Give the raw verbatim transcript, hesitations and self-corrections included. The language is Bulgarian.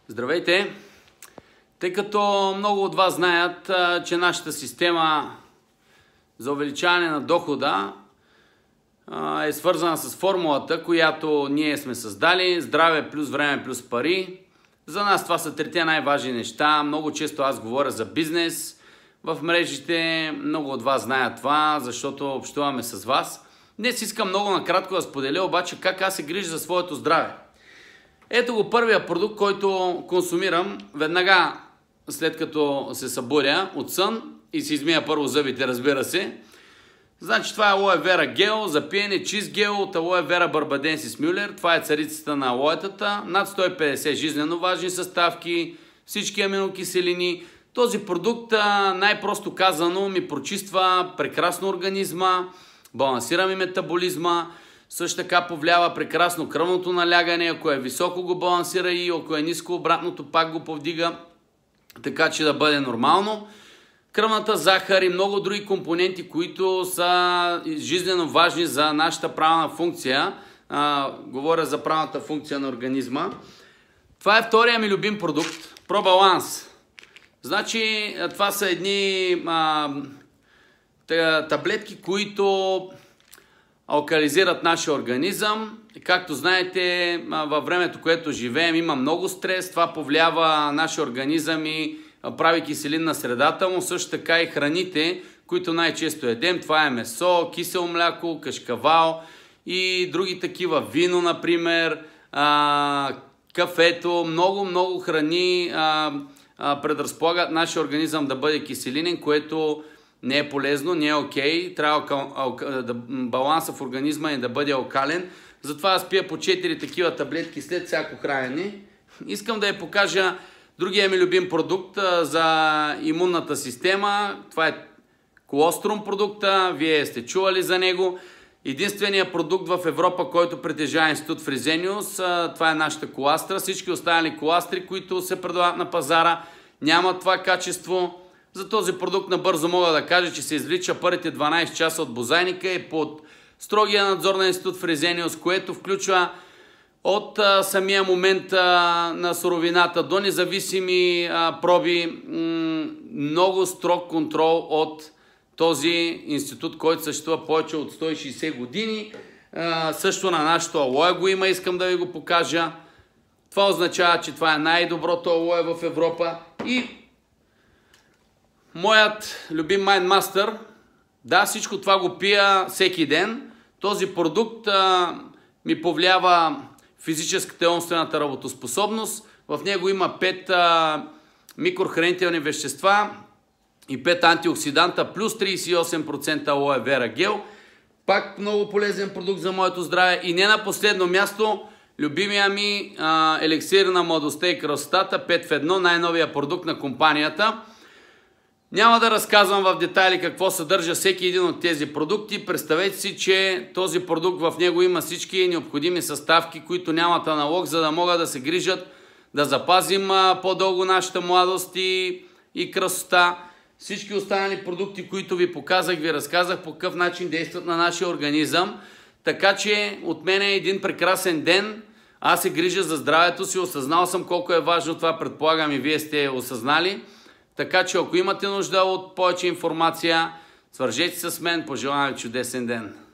Здравейте! Тъй като много от вас знаят, че нашата система за увеличаване на дохода е свързана с формулата, която ние сме създали: здраве плюс време плюс пари. За нас това са трите най-важни неща. Много често аз говоря за бизнес в мрежите. Много от вас знаят това, защото общуваме с вас. Днес искам много накратко да споделя обаче как аз се грижа за своето здраве. Ето го първия продукт, който консумирам веднага след като се събудя от сън и си измия първо зъбите, разбира се. Значи това е алоe вера гел за пиене, чист гел от алоe вера барбаденсис мюлер. Това е царицата на алоетата. Над сто и петдесет жизнено важни съставки, всички аминокиселини. Този продукт, най-просто казано, ми прочиства прекрасно организма, балансира ми метаболизма. Също така повлиява прекрасно кръвното налягане. Ако е високо, го балансира, и ако е ниско, обратното пак го повдига, така че да бъде нормално. Кръвната захар и много други компоненти, които са жизненно важни за нашата правилна функция. А, говоря за правилната функция на организма. Това е втория ми любим продукт. ProBalance. Значи това са едни а, таблетки, които алкализират нашия организъм. Както знаете, във времето, което живеем, има много стрес. Това повлиява нашия организъм и прави киселин на средата му. Също така и храните, които най-често едем. Това е месо, кисело мляко, кашкавал и други такива. Вино, например, а, кафето. Много, много храни а, а, предразполагат нашия организъм да бъде киселинен, което не е полезно, не е окей. Трябва да, баланса в организма и да бъде алкален. Затова аз пия по четири такива таблетки след всяко хранене. Искам да я покажа другия ми любим продукт за имунната система. Това е колострум продукта. Вие сте чували за него. Единственият продукт в Европа, който притежава Институт Фрезениус, това е нашата коластра. Всички останали коластри, които се предлагат на пазара, нямат това качество. За този продукт набързо мога да кажа, че се извлича първите дванайсет часа от бозайника и под строгия надзор на Институт Фрезениус, което включва от а, самия момент а, на суровината до независими а, проби, много строг контрол от този институт, който съществува повече от сто и шейсет години. А, също на нашото алоe го има, искам да ви го покажа. Това означава, че това е най-доброто алоe в Европа. И моят любим Mindmaster, да, всичко това го пия всеки ден. Този продукт а, ми повлиява физическата и умствената работоспособност. В него има пет а, микрохранителни вещества и пет антиоксиданта, плюс трийсет и осем процента алоe вера гел. Пак много полезен продукт за моето здраве. И не на последно място, любимия ми а, еликсир на младостта и красотата, пет в едно, най-новия продукт на компанията. Няма да разказвам в детайли какво съдържа всеки един от тези продукти. Представете си, че този продукт, в него има всички необходими съставки, които нямат аналог, за да могат да се грижат да запазим по-дълго нашата младост и, и красота. Всички останали продукти, които ви показах, ви разказах по какъв начин действат на нашия организъм. Така че от мен е един прекрасен ден. Аз се грижа за здравето си, осъзнал съм колко е важно това, предполагам и вие сте осъзнали. Така че ако имате нужда от повече информация, свържете се с мен. Пожелавам ви чудесен ден!